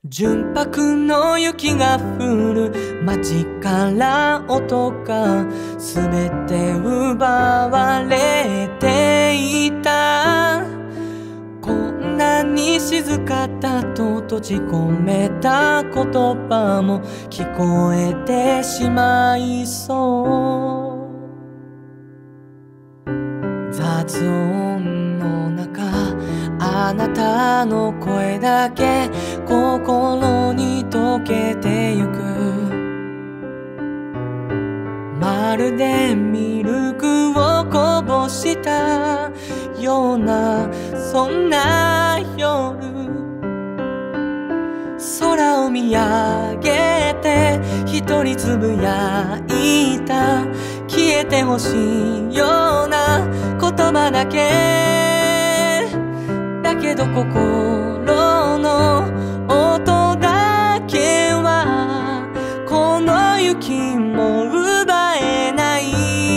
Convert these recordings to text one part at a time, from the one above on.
純白の雪が降る街から音が全て奪われていた。こんなに静かだと閉じ込めた言葉も聞こえてしまいそう。雑音の中、あなたの声だけ心に溶けてゆく。まるでミルクをこぼしたようなそんな夜、空を見上げて一人つぶやいた。消えてほしいような言葉だけだけど、心の音だけはこの雪も奪えない。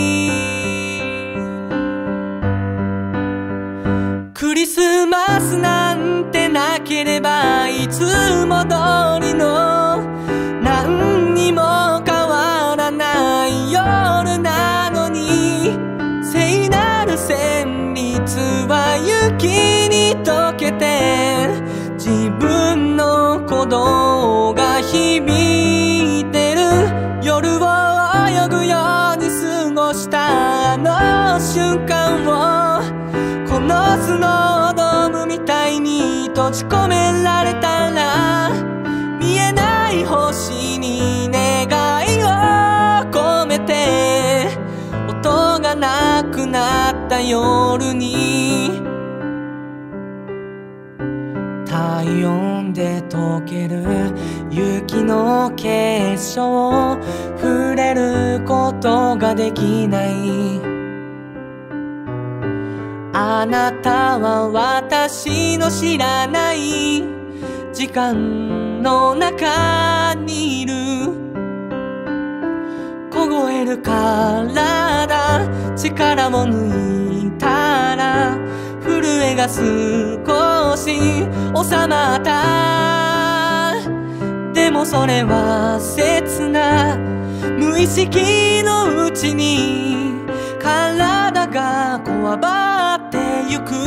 クリスマスなんてなければいつも通りの何にも変わらない夜なのに、聖なる旋律は雪に溶けて自分の鼓動が響いてる。夜を泳ぐように過ごしたあの瞬間をこのスノードームみたいに閉じ込められたら、見えない星に願いを込めて音がなくなった夜に、体温で溶ける雪の結晶、触れることができない。あなたは私の知らない時間の中にいる。凍える体、力を抜いたら震えが少し収まった。でもそれは切な無意識のうちに体がこわばってゆく。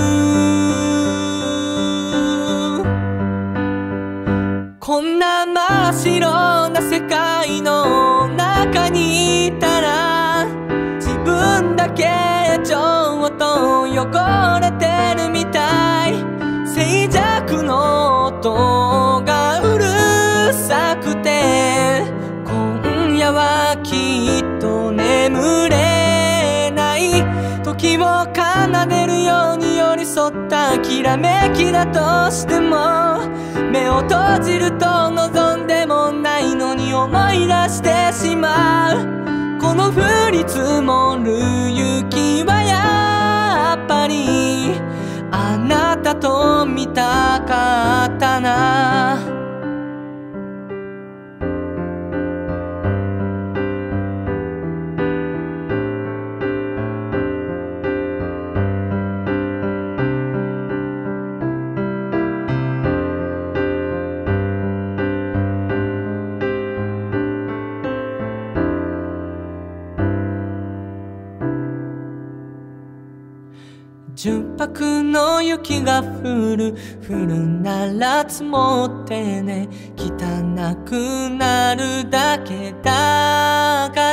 こんな真っ白な世界の中にいたら、自分だけちょっと汚れてるみたい。静寂の音がうるさくて、今夜はきっと眠れない。時を奏でるように寄り添ったきらめきだとしても、目を閉じると望んでもないのに思い出してしまう。この降り積もる雪はやっぱりあなたと見たかったな。純白の雪が降るなら積もってね、汚くなるだけだから。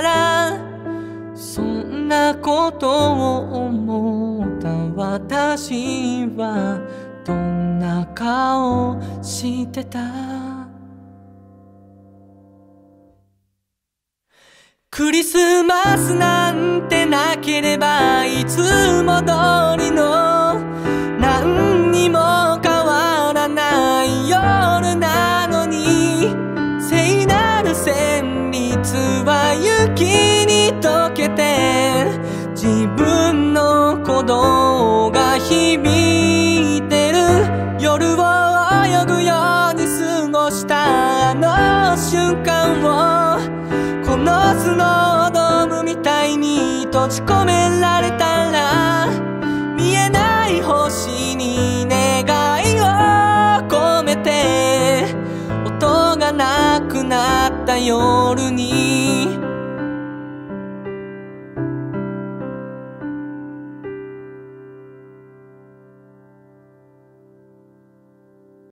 そんなことを思った私はどんな顔してた。クリスマスなんてなければいつも通りの何にも変わらない夜なのに、聖なる旋律は雪に溶けて自分の鼓動が響いてる。夜を泳ぐように過ごしたあの瞬間をこのスノードームみたいに閉じ込められたら、見えない星に願いを込めてなくなった夜に